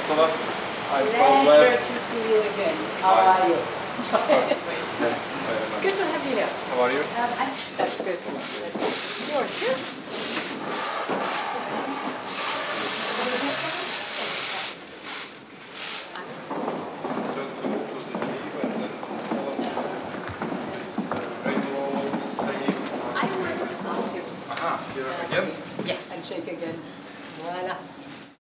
Ursula. I'm so Pleasure glad. to see you again. How are you? Yes, very much. Good to have you here. How are you? That's good. You're good. Just to leave and then follow this rainbow saying. I was ask you. Aha, here again. Yes, and shake again. Voila.